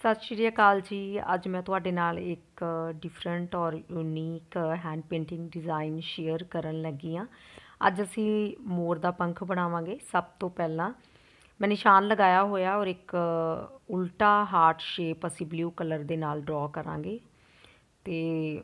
सत श्री अकाल जी। अज मैं तुहाडे नाल एक डिफरेंट और unique hand painting design share करन लगी हाँ। अज असी मोर दा पंख बनावांगे। सब तो पहला मैं निशान लगाया होया और एक उल्टा हार्ट शेप असी ब्लू कलर दे नाल ड्रॉ करांगे। ते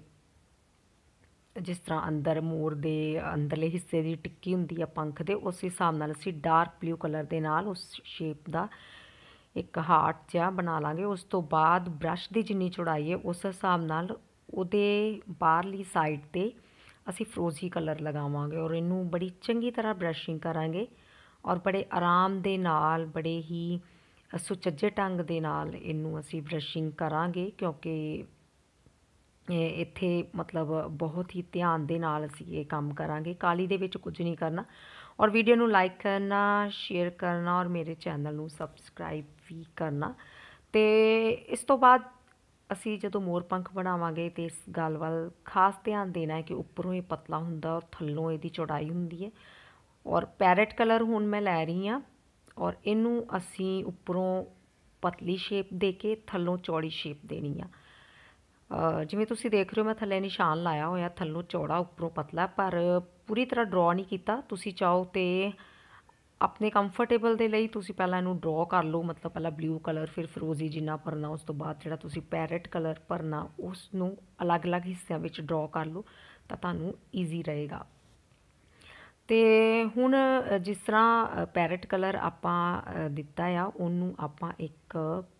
जिस तरह अंदर मोर दे अंदरले हिस्से दी टिक्की हुंदी है पंख दे, उस हिसाब नाल असी डार्क ब्लू कलर दे नाल उस शेप दा एक हार्ट जिहा बना लांगे। उस तो बाद ब्रश की जिन्नी चौड़ाई है उस हिसाब नाल उहदे बाहरली साइड ते असी फरोजी कलर लगावांगे और इनू बड़ी चंगी तरह ब्रशिंग करांगे और बड़े आराम दे नाल बड़े ही सुचज्जे ढंग दे नाल इनू असी ब्रशिंग करांगे, क्योंकि इत्थे मतलब बहुत ही ध्यान दे नाल असी ये काम करांगे। काली दे विच कुछ नहीं करना और वीडियो नू लाइक करना, शेयर करना और मेरे चैनल नू सबसक्राइब भी करना। तो इस तो बाद असी जदों मोर पंख बनावांगे तो इस गल वल खास ध्यान देना है कि उपरों ये पतला हुंदा और थल्लों इहदी चौड़ाई हुंदी है। और पैरेट कलर हुण मैं लै रही हाँ और इनू असी उपरों पतली शेप दे के थल्लों चौड़ी शेप देनी आ। जिवें तुसी देख रहे हो मैं थल्ले निशान लाया होया, थल्लों चौड़ा उपरों पतला, पर पूरी तरह ड्रॉ नहीं किया। तुसी चाहो तो अपने कंफर्टेबल दे लई तुसी पहला इनू ड्रॉ कर लो, मतलब पहला ब्लू कलर फिर फिरोजी जिन्ना भरना, उस तो बाद जिहड़ा तुसी पैरेट कलर भरना उसनू अलग अलग हिस्सों में ड्रॉ कर लो तो तुहानू ईजी रहेगा। तो हुण जिस तरह पैरेट कलर आपां दिता आ उन्नू आपां एक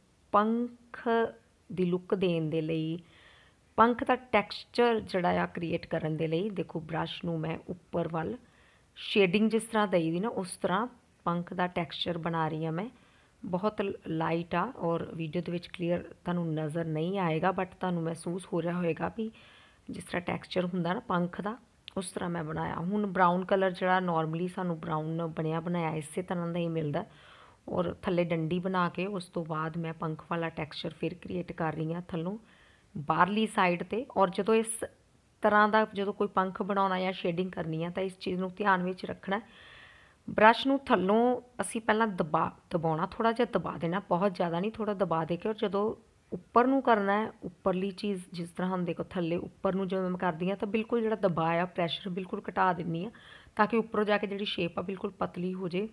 पंख दी लुक देण दे लई, पंख का टैक्सचर जिहड़ा आ क्रिएट करन दे लई, देखो ब्रश नू मैं उपर वल शेडिंग जिस तरह दई दी ना उस तरह पंख का टैक्सचर बना रही हाँ मैं। बहुत लाइट आ और वीडियो दे विच क्लीयर तुहानू नज़र नहीं आएगा, बट तुहानू महसूस हो रहा होएगा भी जिस तरह टैक्सचर हुंदा ना पंख का उस तरह मैं बनाया। हुण ब्राउन कलर जिहड़ा नॉर्मली सानू ब्राउन बनिया बनाया इसे तरह का ही मिलता और थल्ले डंडी बना के उस तो बाद मैं पंख वाला टैक्सचर फिर क्रिएट कर रही हाँ थल्लों बाहरली साइड ते। और जो इस तरह का जो कोई पंख बनाना या शेडिंग करनी है तो इस चीज़ को ध्यान में रखना है। ब्रश नू थल्लों असी पहला दबाना, थोड़ा जिहा दबा देना, बहुत ज़्यादा नहीं, थोड़ा दबा दे के। और जो उपर नू करना है उपरली चीज़ जिस तरह हम देखो थल्ले उपर नू जो मैं करदी हाँ तो बिल्कुल जो दबाया प्रैशर बिल्कुल घटा दिंदी हाँ ताकि उपरों जाके जी शेप आ बिल्कुल पतली हो जाए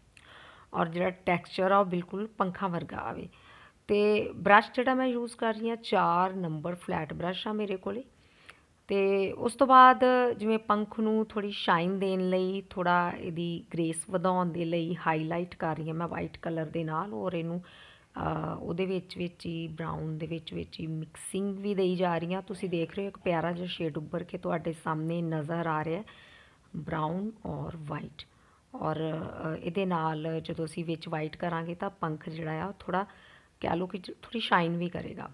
और जो टैक्सचर आ बिल्कुल पंखा वर्गा आए। तो ब्रश जोड़ा मैं यूज़ कर रही हाँ 4 नंबर फ्लैट ब्रश आ मेरे को। तो उस तो बाद जिवें पंख नू थोड़ी शाइन देन लई, थोड़ा इहदी ग्रेस वधाउण दे लई हाईलाइट कर रही हाँ मैं वाइट कलर दे नाल और इनू उहदे विच ही ब्राउन दे विच ही मिक्सिंग भी दई जा रही हाँ। तुसीं देख रहे हो एक प्यारा जिहा शेड उभर के तुहाडे सामने नज़र आ रहा है, ब्राउन और वाइट। और इहदे नाल जदों असीं विच वाइट करांगे तो पंख जिहड़ा आ थोड़ा कह लो कि थोड़ी शाइन भी करेगा।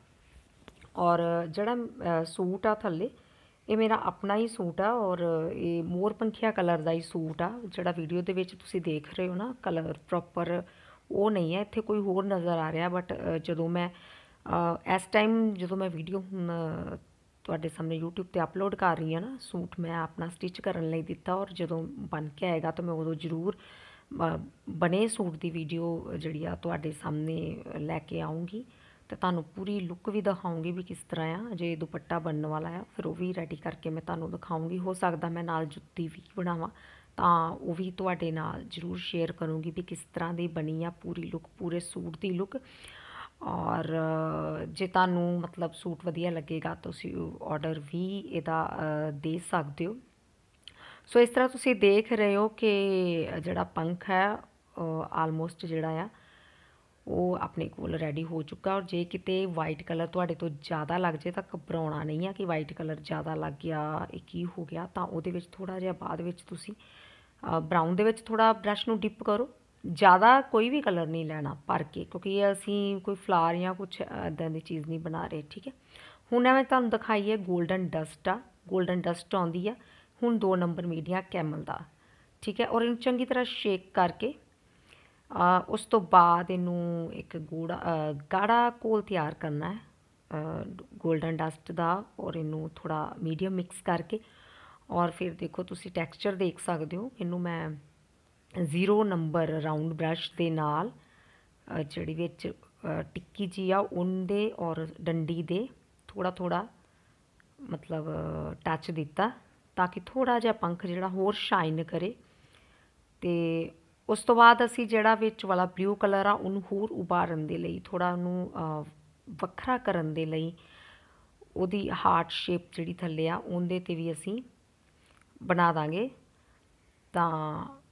और जिहड़ा सूट आ थल्ले ये मेरा अपना ही सूट आ और ये मोर पंखिया कलर का ही सूट आ। जिहड़ा वीडियो दे विच तुसीं देख रहे हो ना कलर प्रॉपर वो नहीं है, इत्थे कोई होर नज़र आ रहा। बट जदों मैं इस टाइम जो मैं वीडियो हुण तुहाडे सामने यूट्यूब ते अपलोड कर रही हाँ ना, सूट मैं अपना स्टिच करन लई दिता और जदों बन के आएगा तो मैं उदों जरूर बने सूट की वीडियो जिहड़ी आ तुहाडे सामने लैके आऊँगी तो तुहानू पूरी लुक भी दिखाऊँगी भी किस तरह आ। जे दुपट्टा बनने वाला आ फिर वो भी रेडी करके मैं तुहानू दिखाऊँगी। हो सकता मैं नाल जुत्ती भी बनावां तो वो भी तुहाडे नाल जरूर शेयर करूँगी भी किस तरह की बनी आ पूरी लुक, पूरे सूट की लुक। और जे तुहानू मतलब सूट वधिया लगेगा तो तुसीं ऑर्डर भी इहदा दे सकदे हो। सो इस तरह तुसीं देख रहे हो कि जिहड़ा पंख है आलमोस्ट जिहड़ा आ वो अपने कोल रेडी हो चुका। और जे किते वाइट कलर तुहाडे तो ज़्यादा लग जाए तो घबराउणा नहीं है कि वाइट कलर ज़्यादा लग गया ये की हो गया, तो उहदे विच थोड़ा जिहा बाद विच तुसीं ब्राउन दे विच थोड़ा ब्रश नू डिप करो। ज़्यादा कोई भी कलर नहीं लेना भर के, क्योंकि ये असीं कोई फ्लावर या कुछ इदां दी चीज़ नहीं बना रहे, ठीक है। हुण मैं तुहानू दिखाई है गोल्डन डस्ट आ, गोल्डन डस्ट आउंदी आ। हुण 2 नंबर मीडिया कैमल दा, ठीक है। और इनू चंगी तरह शेक करके उस तो बाद इनू एक गाढ़ा घोल तैयार करना है गोल्डन डस्ट का और इनू थोड़ा मीडियम मिक्स करके। और फिर देखो तुसी टैक्सचर देख सकते हो, इनू मैं 0 नंबर राउंड ब्रश के नाल जिहड़ी विच टिक्की जी आ उनदे और डंडी दे थोड़ा थोड़ा मतलब टच दिता ताकि थोड़ा जिहा पंख जिहड़ा होर शाइन करे। तो उस तो बाद असी जिहड़ा विच वाला ब्लू कलर आ उन्हूं होर उभारन दे लई थोड़ा उन्हूं ਵੱਖਰਾ ਕਰਨ ਦੇ ਲਈ ਉਹਦੀ ਹਾਰਟ ਸ਼ੇਪ ਜਿਹੜੀ ਥੱਲੇ ਆ ਉਹਦੇ 'ਤੇ ਵੀ ਅਸੀਂ ਬਣਾ ਦਾਂਗੇ। ਤਾਂ